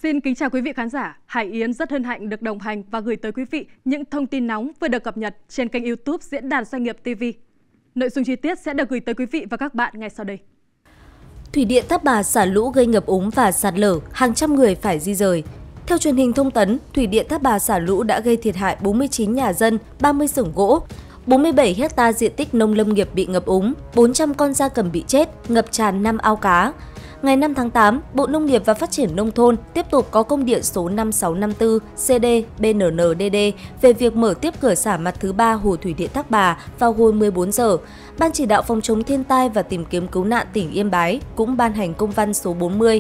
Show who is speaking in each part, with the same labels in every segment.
Speaker 1: Xin kính chào quý vị khán giả. Hải Yến rất hân hạnh được đồng hành và gửi tới quý vị những thông tin nóng vừa được cập nhật trên kênh YouTube Diễn đàn Doanh nghiệp TV. Nội dung chi tiết sẽ được gửi tới quý vị và các bạn ngay sau đây.
Speaker 2: Thủy điện Thác Bà xả lũ gây ngập úng và sạt lở, hàng trăm người phải di rời. Theo truyền hình thông tấn, Thủy điện Thác Bà xả lũ đã gây thiệt hại 49 nhà dân, 30 xưởng gỗ, 47 hecta diện tích nông lâm nghiệp bị ngập úng, 400 con gia cầm bị chết, ngập tràn 5 ao cá. Ngày 5 tháng 8, Bộ Nông nghiệp và Phát triển Nông thôn tiếp tục có công điện số 5654 CD-BNNDD về việc mở tiếp cửa xả mặt thứ 3 Hồ Thủy điện Thác Bà vào hồi 14 giờ. Ban chỉ đạo phòng chống thiên tai và tìm kiếm cứu nạn tỉnh Yên Bái cũng ban hành công văn số 40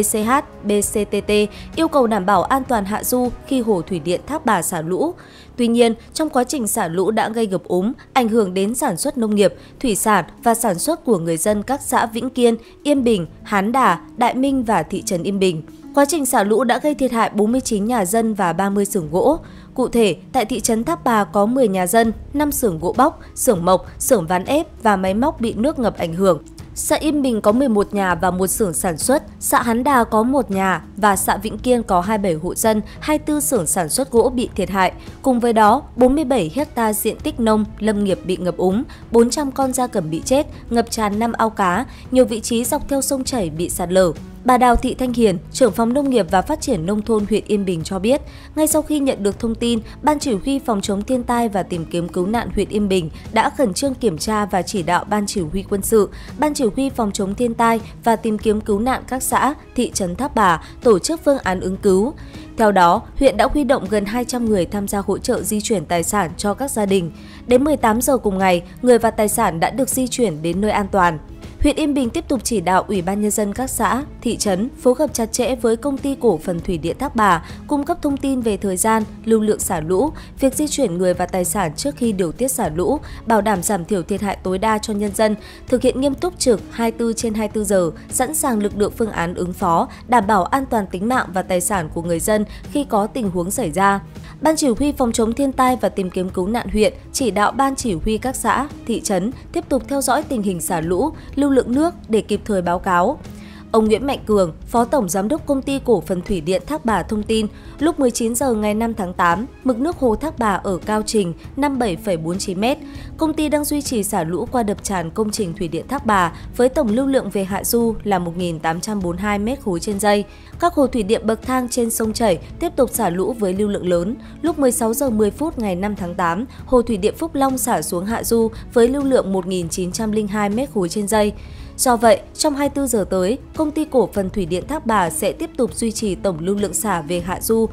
Speaker 2: BCH-BCTT yêu cầu đảm bảo an toàn hạ du khi Hồ Thủy điện Thác Bà xả lũ. Tuy nhiên, trong quá trình xả lũ đã gây ngập úng, ảnh hưởng đến sản xuất nông nghiệp, thủy sản và sản xuất của người dân các xã Vĩnh Kiên, Yên Bình, Hán Đà, Đại Minh và thị trấn Yên Bình. Quá trình xả lũ đã gây thiệt hại 49 nhà dân và 30 xưởng gỗ. Cụ thể, tại thị trấn Thác Bà có 10 nhà dân, 5 xưởng gỗ bóc, xưởng mộc, xưởng ván ép và máy móc bị nước ngập ảnh hưởng. Xã Yên Bình có 11 nhà và 1 xưởng sản xuất, xã Hán Đà có 1 nhà và xã Vĩnh Kiên có 27 hộ dân, 24 xưởng sản xuất gỗ bị thiệt hại. Cùng với đó, 47 hecta diện tích nông, lâm nghiệp bị ngập úng, 400 con gia cầm bị chết, ngập tràn 5 ao cá, nhiều vị trí dọc theo sông chảy bị sạt lở. Bà Đào Thị Thanh Hiền, trưởng phòng Nông nghiệp và Phát triển Nông thôn huyện Yên Bình cho biết, ngay sau khi nhận được thông tin, Ban Chỉ huy Phòng chống thiên tai và tìm kiếm cứu nạn huyện Yên Bình đã khẩn trương kiểm tra và chỉ đạo Ban Chỉ huy quân sự, Ban Chỉ huy Phòng chống thiên tai và tìm kiếm cứu nạn các xã, thị trấn Thác Bà tổ chức phương án ứng cứu. Theo đó, huyện đã huy động gần 200 người tham gia hỗ trợ di chuyển tài sản cho các gia đình. Đến 18 giờ cùng ngày, người và tài sản đã được di chuyển đến nơi an toàn. Huyện Yên Bình tiếp tục chỉ đạo Ủy ban Nhân dân các xã, thị trấn phối hợp chặt chẽ với Công ty Cổ phần Thủy điện Thác Bà, cung cấp thông tin về thời gian, lưu lượng xả lũ, việc di chuyển người và tài sản trước khi điều tiết xả lũ, bảo đảm giảm thiểu thiệt hại tối đa cho nhân dân, thực hiện nghiêm túc trực 24/24 giờ, sẵn sàng lực lượng phương án ứng phó, đảm bảo an toàn tính mạng và tài sản của người dân khi có tình huống xảy ra. Ban Chỉ huy Phòng chống thiên tai và tìm kiếm cứu nạn huyện chỉ đạo Ban Chỉ huy các xã, thị trấn tiếp tục theo dõi tình hình xả lũ, lưu lượng nước để kịp thời báo cáo. Ông Nguyễn Mạnh Cường, Phó Tổng Giám đốc Công ty Cổ phần Thủy điện Thác Bà thông tin, lúc 19 giờ ngày 5 tháng 8, mực nước hồ Thác Bà ở cao trình 57,49 m. Công ty đang duy trì xả lũ qua đập tràn công trình Thủy điện Thác Bà với tổng lưu lượng về hạ du là 1.842 m3 trên giây. Các hồ thủy điện bậc thang trên sông chảy tiếp tục xả lũ với lưu lượng lớn. Lúc 16 giờ 10 phút ngày 5 tháng 8, hồ thủy điện Phúc Long xả xuống hạ du với lưu lượng 1.902 m3 trên giây. Do vậy, trong 24 giờ tới, Công ty Cổ phần Thủy điện Thác Bà sẽ tiếp tục duy trì tổng lưu lượng xả về hạ du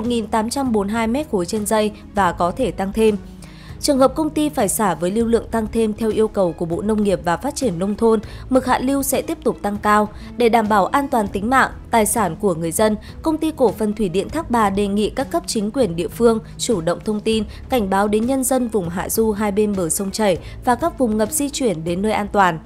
Speaker 2: 1.842 m3 trên giây và có thể tăng thêm. Trường hợp công ty phải xả với lưu lượng tăng thêm theo yêu cầu của Bộ Nông nghiệp và Phát triển Nông thôn, mực hạ lưu sẽ tiếp tục tăng cao. Để đảm bảo an toàn tính mạng, tài sản của người dân, Công ty Cổ phần Thủy điện Thác Bà đề nghị các cấp chính quyền địa phương chủ động thông tin, cảnh báo đến nhân dân vùng hạ du hai bên bờ sông chảy và các vùng ngập di chuyển đến nơi an toàn.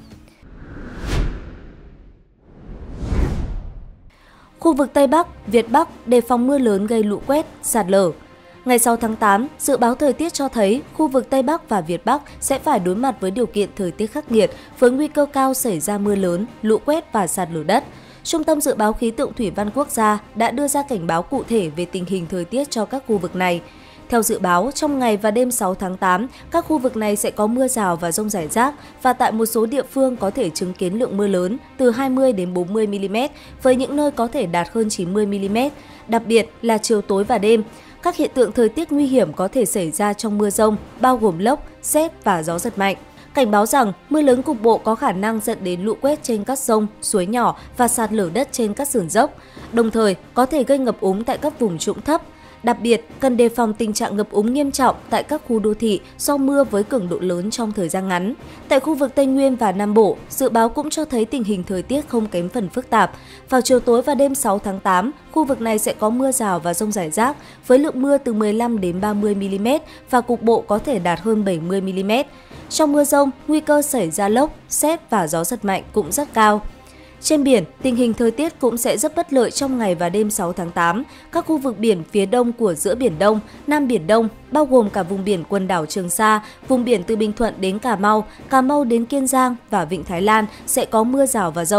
Speaker 2: Khu vực Tây Bắc, Việt Bắc đề phòng mưa lớn gây lũ quét, sạt lở. Ngày 6 tháng 8, dự báo thời tiết cho thấy khu vực Tây Bắc và Việt Bắc sẽ phải đối mặt với điều kiện thời tiết khắc nghiệt với nguy cơ cao xảy ra mưa lớn, lũ quét và sạt lở đất. Trung tâm Dự báo Khí tượng Thủy văn Quốc gia đã đưa ra cảnh báo cụ thể về tình hình thời tiết cho các khu vực này. Theo dự báo, trong ngày và đêm 6 tháng 8, các khu vực này sẽ có mưa rào và dông rải rác và tại một số địa phương có thể chứng kiến lượng mưa lớn từ 20 đến 40 mm, với những nơi có thể đạt hơn 90 mm, đặc biệt là chiều tối và đêm. Các hiện tượng thời tiết nguy hiểm có thể xảy ra trong mưa dông, bao gồm lốc, sét và gió giật mạnh. Cảnh báo rằng mưa lớn cục bộ có khả năng dẫn đến lũ quét trên các sông, suối nhỏ và sạt lở đất trên các sườn dốc, đồng thời có thể gây ngập úng tại các vùng trũng thấp. Đặc biệt, cần đề phòng tình trạng ngập úng nghiêm trọng tại các khu đô thị do mưa với cường độ lớn trong thời gian ngắn. Tại khu vực Tây Nguyên và Nam Bộ, dự báo cũng cho thấy tình hình thời tiết không kém phần phức tạp. Vào chiều tối và đêm 6 tháng 8, khu vực này sẽ có mưa rào và dông rải rác với lượng mưa từ 15 đến 30 mm và cục bộ có thể đạt hơn 70 mm. Trong mưa dông, nguy cơ xảy ra lốc, sét và gió giật mạnh cũng rất cao. Trên biển, tình hình thời tiết cũng sẽ rất bất lợi trong ngày và đêm 6 tháng 8. Các khu vực biển phía đông của giữa Biển Đông, Nam Biển Đông, bao gồm cả vùng biển quần đảo Trường Sa, vùng biển từ Bình Thuận đến Cà Mau đến Kiên Giang và Vịnh Thái Lan sẽ có mưa rào và dông.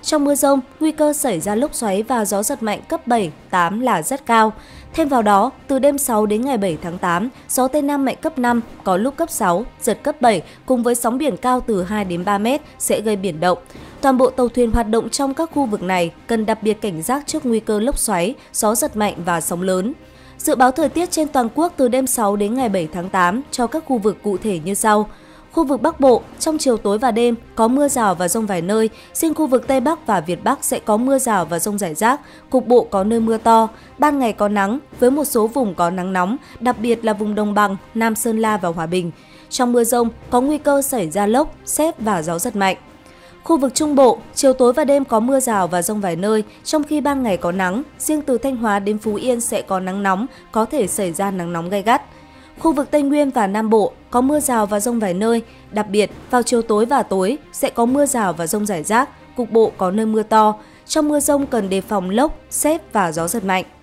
Speaker 2: Trong mưa dông, nguy cơ xảy ra lốc xoáy và gió giật mạnh cấp 7, 8 là rất cao. Thêm vào đó, từ đêm 6 đến ngày 7 tháng 8, gió Tây Nam mạnh cấp 5, có lúc cấp 6, giật cấp 7 cùng với sóng biển cao từ 2 đến 3 mét sẽ gây biển động. Toàn bộ tàu thuyền hoạt động trong các khu vực này cần đặc biệt cảnh giác trước nguy cơ lốc xoáy, gió giật mạnh và sóng lớn. Dự báo thời tiết trên toàn quốc từ đêm 6 đến ngày 7 tháng 8 cho các khu vực cụ thể như sau. Khu vực Bắc Bộ, trong chiều tối và đêm có mưa rào và dông vài nơi, riêng khu vực Tây Bắc và Việt Bắc sẽ có mưa rào và dông rải rác, cục bộ có nơi mưa to, ban ngày có nắng, với một số vùng có nắng nóng, đặc biệt là vùng đồng bằng, Nam Sơn La và Hòa Bình. Trong mưa dông có nguy cơ xảy ra lốc, sét và gió giật mạnh. Khu vực Trung Bộ, chiều tối và đêm có mưa rào và dông vài nơi, trong khi ban ngày có nắng, riêng từ Thanh Hóa đến Phú Yên sẽ có nắng nóng, có thể xảy ra nắng nóng gay gắt. Khu vực Tây Nguyên và Nam Bộ có mưa rào và dông vài nơi, đặc biệt vào chiều tối và tối sẽ có mưa rào và dông rải rác, cục bộ có nơi mưa to. Trong mưa dông cần đề phòng lốc, sét và gió giật mạnh.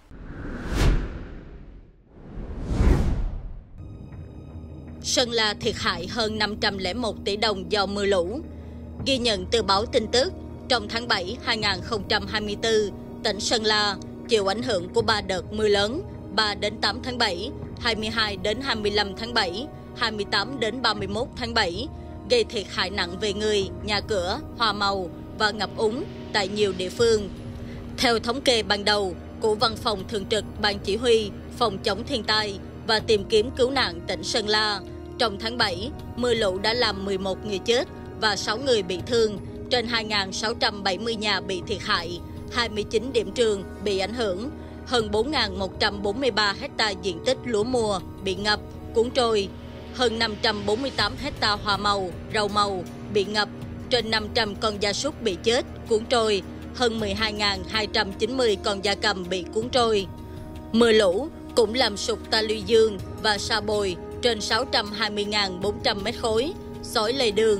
Speaker 3: Sơn La thiệt hại hơn 501 tỷ đồng do mưa lũ. Ghi nhận từ báo tin tức, trong tháng 7 2024, tỉnh Sơn La chịu ảnh hưởng của 3 đợt mưa lớn 3 đến 8 tháng 7, 22 đến 25 tháng 7, 28 đến 31 tháng 7, gây thiệt hại nặng về người, nhà cửa, hoa màu và ngập úng tại nhiều địa phương. Theo thống kê ban đầu của Văn phòng Thường trực Ban Chỉ huy Phòng chống thiên tai và tìm kiếm cứu nạn tỉnh Sơn La, trong tháng 7, mưa lũ đã làm 11 người chết và 6 người bị thương, trên 2.670 nhà bị thiệt hại, 29 điểm trường bị ảnh hưởng, hơn 4.143 hecta diện tích lúa mùa bị ngập, cuốn trôi, hơn 548 hecta hoa màu, rau màu bị ngập, trên 500 con gia súc bị chết, cuốn trôi, hơn 12.290 con gia cầm bị cuốn trôi. Mưa lũ cũng làm sụt ta luy dương và sa bồi trên 620.400 mét khối, xói lề đường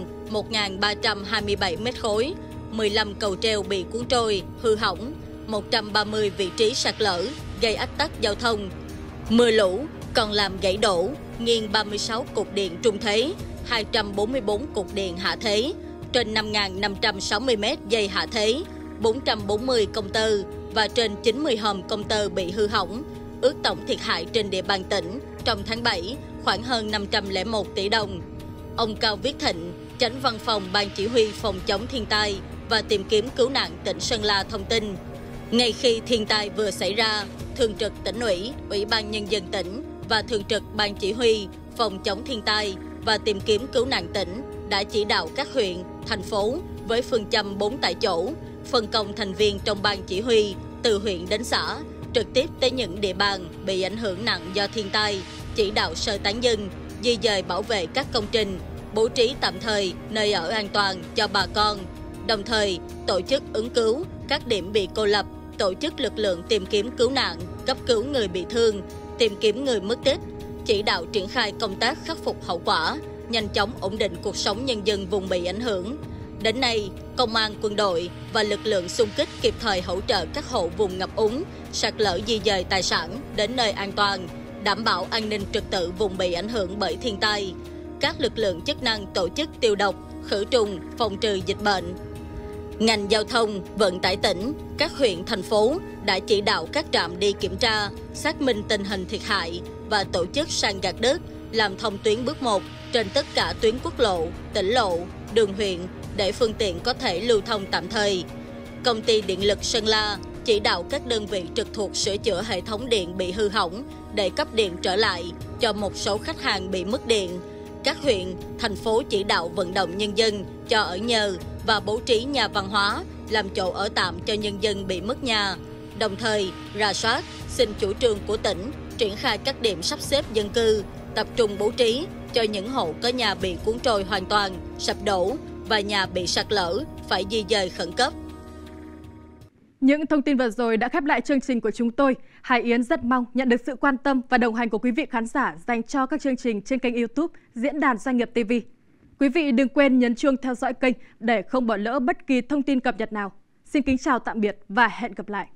Speaker 3: 1.327 mét khối, 15 cầu treo bị cuốn trôi, hư hỏng, 130 vị trí sạt lở, gây ách tắc giao thông. Mưa lũ còn làm gãy đổ, nghiêng 36 cột điện trung thế, 244 cột điện hạ thế, trên 5.560 mét dây hạ thế, 440 công tơ và trên 90 hòm công tơ bị hư hỏng. Ước tổng thiệt hại trên địa bàn tỉnh trong tháng 7 khoảng hơn 501 tỷ đồng. Ông Cao Viết Thịnh, Chánh Văn phòng Ban Chỉ huy Phòng chống thiên tai và tìm kiếm cứu nạn tỉnh Sơn La thông tin, ngay khi thiên tai vừa xảy ra, Thường trực Tỉnh ủy, Ủy ban Nhân dân tỉnh và Thường trực Ban Chỉ huy Phòng chống thiên tai và tìm kiếm cứu nạn tỉnh đã chỉ đạo các huyện, thành phố với phương châm 4 tại chỗ, phân công thành viên trong Ban Chỉ huy từ huyện đến xã, trực tiếp tới những địa bàn bị ảnh hưởng nặng do thiên tai, chỉ đạo sơ tán dân, di dời bảo vệ các công trình, bố trí tạm thời nơi ở an toàn cho bà con, đồng thời tổ chức ứng cứu các điểm bị cô lập, tổ chức lực lượng tìm kiếm cứu nạn, cấp cứu người bị thương, tìm kiếm người mất tích, chỉ đạo triển khai công tác khắc phục hậu quả, nhanh chóng ổn định cuộc sống nhân dân vùng bị ảnh hưởng. Đến nay, công an, quân đội và lực lượng xung kích kịp thời hỗ trợ các hộ vùng ngập úng, sạt lở di dời tài sản đến nơi an toàn, đảm bảo an ninh trật tự vùng bị ảnh hưởng bởi thiên tai. Các lực lượng chức năng tổ chức tiêu độc, khử trùng, phòng trừ dịch bệnh. Ngành giao thông, vận tải tỉnh, các huyện, thành phố đã chỉ đạo các trạm đi kiểm tra, xác minh tình hình thiệt hại và tổ chức san gạt đất, làm thông tuyến bước 1 trên tất cả tuyến quốc lộ, tỉnh lộ, đường huyện để phương tiện có thể lưu thông tạm thời. Công ty Điện lực Sơn La chỉ đạo các đơn vị trực thuộc sửa chữa hệ thống điện bị hư hỏng để cấp điện trở lại cho một số khách hàng bị mất điện. Các huyện, thành phố chỉ đạo vận động nhân dân cho ở nhờ và bố trí nhà văn hóa, làm chỗ ở tạm cho nhân dân bị mất nhà. Đồng thời, rà soát, xin chủ trương của tỉnh, triển khai các điểm sắp xếp dân cư, tập trung bố trí cho những hộ có nhà bị cuốn trôi hoàn toàn, sập đổ và nhà bị sạt lở, phải di dời khẩn cấp.
Speaker 1: Những thông tin vừa rồi đã khép lại chương trình của chúng tôi. Hải Yến rất mong nhận được sự quan tâm và đồng hành của quý vị khán giả dành cho các chương trình trên kênh YouTube Diễn đàn Doanh nghiệp TV. Quý vị đừng quên nhấn chuông theo dõi kênh để không bỏ lỡ bất kỳ thông tin cập nhật nào. Xin kính chào tạm biệt và hẹn gặp lại.